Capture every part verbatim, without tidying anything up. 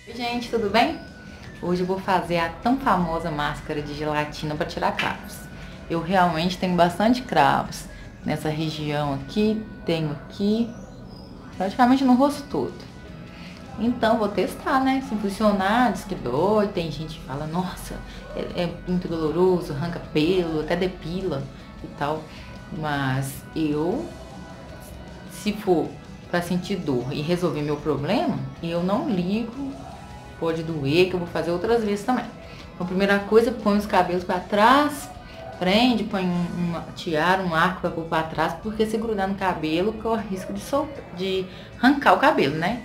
Oi gente, tudo bem? Hoje eu vou fazer a tão famosa máscara de gelatina para tirar cravos. Eu realmente tenho bastante cravos nessa região aqui, tenho aqui, praticamente no rosto todo. Então vou testar, né? Se funcionar, diz que dói, tem gente que fala, nossa, é, é muito doloroso, arranca pelo, até depila e tal. Mas eu, se for para sentir dor e resolver meu problema, eu não ligo. Pode doer, que eu vou fazer outras vezes também. Então, a primeira coisa, põe os cabelos para trás, prende, põe um, uma tiara, um arco para pôr para trás, porque se grudar no cabelo, corre risco de soltar, de arrancar o cabelo, né?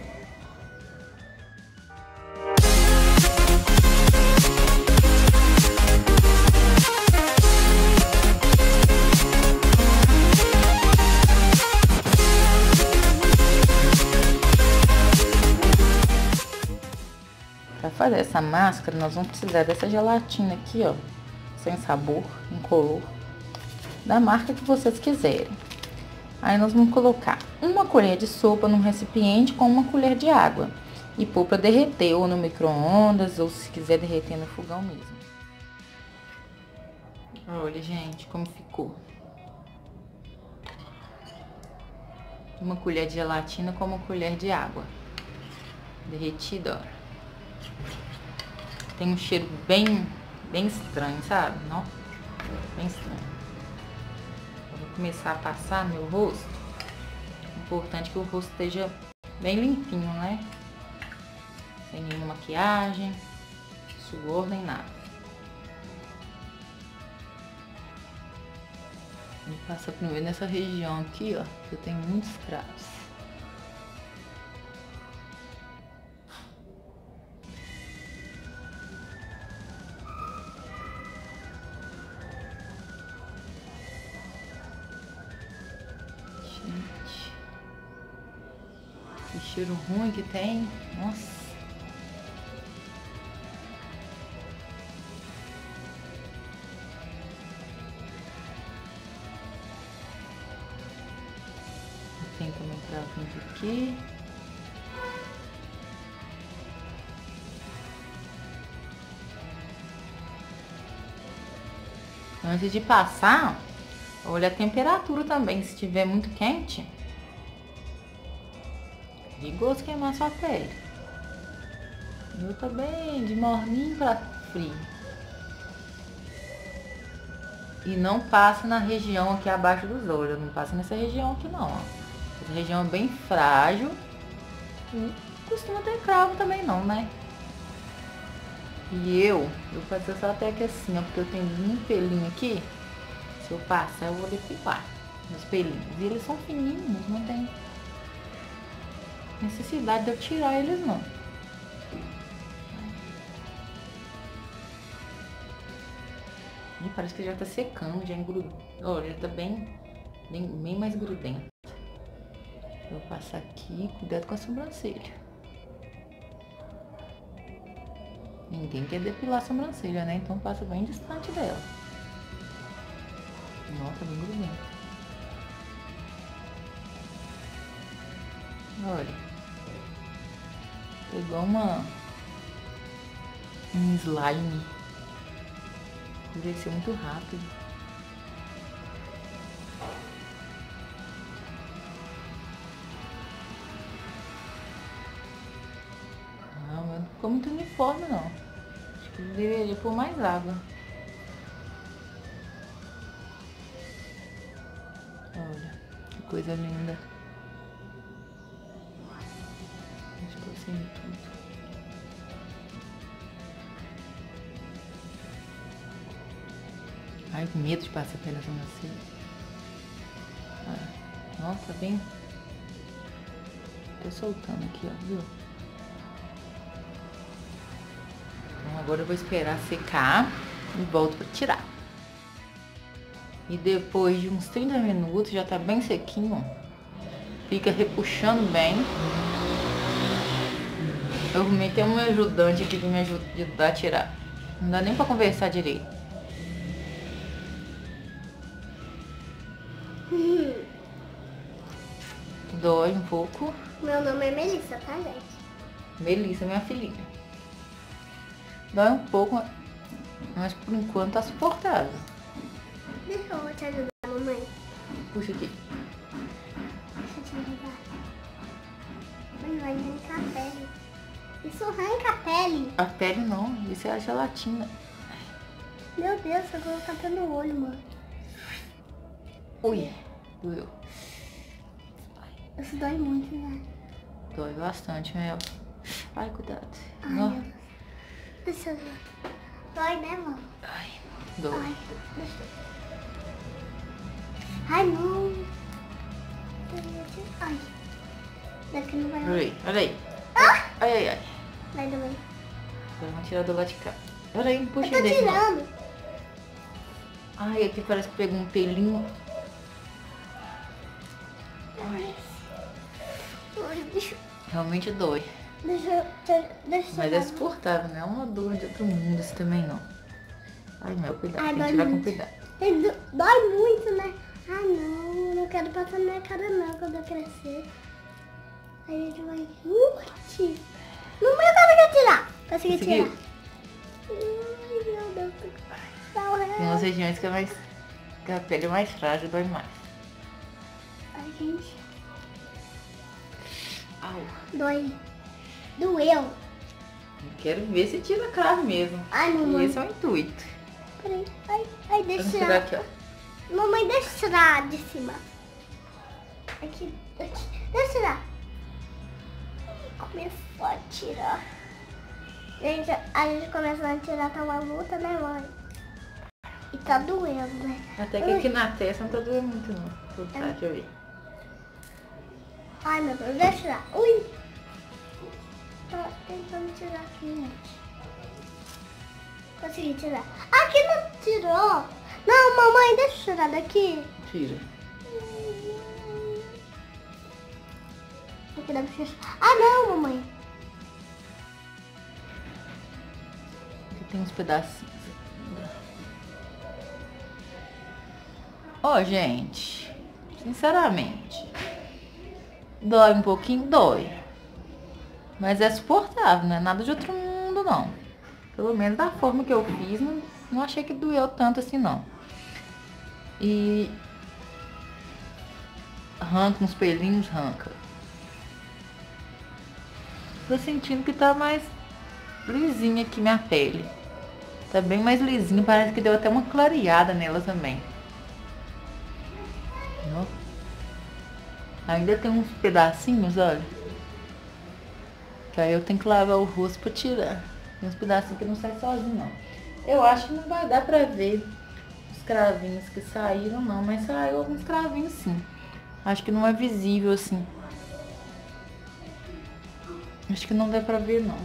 Para fazer essa máscara, nós vamos precisar dessa gelatina aqui, ó, sem sabor, incolor, da marca que vocês quiserem. Aí nós vamos colocar uma colher de sopa num recipiente com uma colher de água e pôr para derreter, ou no micro-ondas, ou se quiser derreter no fogão mesmo. Olha, gente, como ficou. Uma colher de gelatina com uma colher de água derretida, ó. Tem um cheiro bem, bem estranho, sabe? Não? Bem estranho. Eu vou começar a passar no meu rosto. Importante que o rosto esteja bem limpinho, né? Sem nenhuma maquiagem, suor nem nada. Vou passar primeiro nessa região aqui, ó, que eu tenho muitos cravos. Que cheiro ruim que tem. Nossa. Tem também cravinhos aqui. Antes de passar, olha a temperatura também. Se estiver muito quente, perigoso queimar sua pele. Eu também, de morninho para frio. E não passa na região aqui abaixo dos olhos. Não passa nessa região aqui não, ó. Essa região é bem frágil. Não costuma ter cravo também não, né? E eu, eu faço só até aqui assim, ó. Porque eu tenho um pelinho aqui. Se eu passar, eu vou depilar meus pelinhos. E eles são fininhos, não tem necessidade de eu tirar eles não. E parece que já tá secando, já engrudou. Olha, já tá bem, bem, bem mais grudento. Eu vou passar aqui, cuidado com a sobrancelha. Ninguém quer depilar a sobrancelha, né? Então passa bem distante dela. Nossa, bem grudento. Olha. Pegou uma um slime. Endureceu muito rápido. Não, mas não ficou muito uniforme não. Acho que deveria pôr mais água. Olha, que coisa linda. Assim, tudo. Ai, com medo de passar pela sobrancelha. Ah, nossa, bem. Tô soltando aqui, ó, viu? Então agora eu vou esperar secar e volto pra tirar. E depois de uns trinta minutos, já tá bem sequinho, ó. Fica repuxando bem. Eu arrumei até um ajudante aqui que me ajuda a tirar. Não dá nem pra conversar direito. Hum. Dói um pouco. Meu nome é Melissa, tá, gente? Melissa, minha filhinha. Dói um pouco, mas por enquanto tá suportável. Deixa eu te ajudar, mamãe. Puxa aqui. Deixa eu te ajudar. Mãe, vai arrancar a pele. Isso arranca a pele. A pele não, isso é a gelatina. Meu Deus, eu vou colocar no olho, mano. Ui, doeu. Isso dói muito, né? Dói bastante, Mel. Ai, cuidado. Ai, Não. meu Deus. Deixa eu ver. Dói, né, mano? Ai, dói. Ai, deixa eu... Ai, não. Ai. Daqui não vai... Olha aí, olha aí. Ah! Ai, ai, ai. Vai doer. Vamos tirar do lado de cá. Olha aí, puxa Eu tô desse lado. tirando. Ai, aqui parece que pegou um pelinho. Ai, Ai, deixa, realmente dói. deixa, eu- deixa, deixa eu Mas é tirar. suportável, não é uma dor de outro mundo isso também não. Ai, meu, cuidado, Ai, tem que dói tirar com muito. cuidado. Ai, do- Dói muito, né? Ah, não. Eu não quero passar na minha cara, não, quando eu crescer. Aí a gente vai... Ui, mamãe, eu consegui tirar. Consegui Conseguiu? tirar. Ai, meu Deus. Tá Tem umas horrível. regiões que, é mais, que a pele é mais frágil, dói mais. Ai, gente. Au. Dói. Doeu. Eu quero ver se tira cravo mesmo. Ai, E mamãe. esse é o intuito. Peraí. Ai, ai, deixa eu Vamos tirar tirar. aqui, ó. Mamãe, deixa eu tirar de cima. Aqui, aqui. Deixa eu tirar. Ih, começou a tirar. Gente, a gente começou a tirar, tá uma luta, né, mãe? E tá doendo, né? Até que aqui na testa não tá doendo muito não. Vou botar, deixa eu ver. Ai, meu Deus, deixa eu tirar. Ui! Tô tentando tirar aqui, gente. Consegui tirar. Aqui não tirou. Não, mamãe, deixa eu tirar daqui. Tira. Aqui da bochecha. Ah, não, mamãe. Aqui tem uns pedacinhos. Ó, gente, sinceramente, dói um pouquinho, dói. Mas é suportável, não é nada de outro mundo, não. Pelo menos da forma que eu fiz, não, não achei que doeu tanto assim, não. E arranca uns pelinhos, arranca. Tô sentindo que tá mais lisinha aqui minha pele. Tá bem mais lisinha, parece que deu até uma clareada nela também. Ó. Ainda tem uns pedacinhos, olha. Que aí eu tenho que lavar o rosto pra tirar. Tem uns pedacinhos que não saem sozinho, não. Eu acho que não vai dar pra ver os cravinhos que saíram, não. Mas saiu alguns cravinhos, sim. Acho que não é visível, assim. Acho que não dá pra ver, não.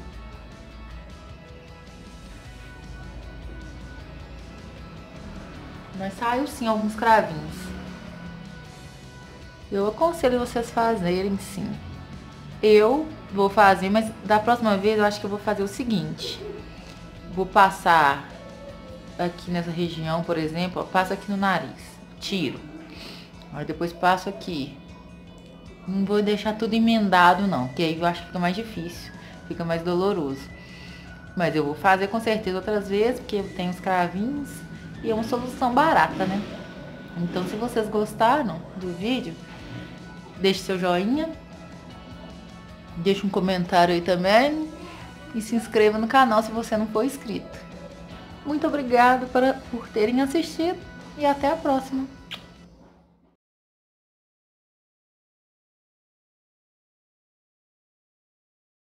Mas saiu, sim, alguns cravinhos. Eu aconselho vocês fazerem, sim. Eu vou fazer, mas da próxima vez eu acho que eu vou fazer o seguinte. Vou passar aqui nessa região, por exemplo, ó, passo aqui no nariz, tiro. Aí depois passo aqui. Não vou deixar tudo emendado, não, que aí eu acho que fica mais difícil, fica mais doloroso. Mas eu vou fazer com certeza outras vezes, porque eu tenho os cravinhos e é uma solução barata, né? Então, se vocês gostaram do vídeo, deixe seu joinha, deixe um comentário aí também e se inscreva no canal se você não for inscrito. Muito obrigada por, por terem assistido e até a próxima.